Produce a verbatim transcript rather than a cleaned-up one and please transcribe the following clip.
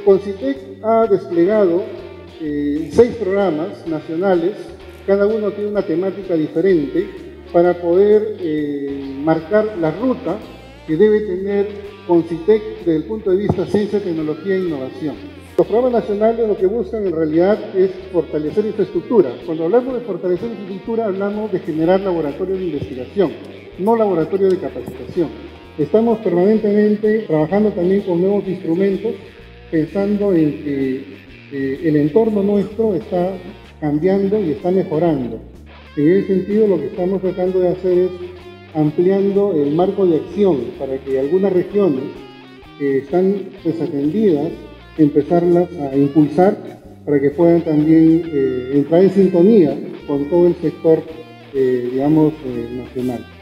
CONCITEC ha desplegado eh, seis programas nacionales, cada uno tiene una temática diferente, para poder eh, marcar la ruta que debe tener CONCITEC desde el punto de vista ciencia, tecnología e innovación. Los programas nacionales lo que buscan en realidad es fortalecer infraestructura. Cuando hablamos de fortalecer infraestructura hablamos de generar laboratorios de investigación, no laboratorios de capacitación. Estamos permanentemente trabajando también con nuevos instrumentos, pensando en que eh, el entorno nuestro está cambiando y está mejorando. En ese sentido, lo que estamos tratando de hacer es ampliando el marco de acción para que algunas regiones que están desatendidas, empezarlas a impulsar para que puedan también eh, entrar en sintonía con todo el sector, eh, digamos, eh, nacional.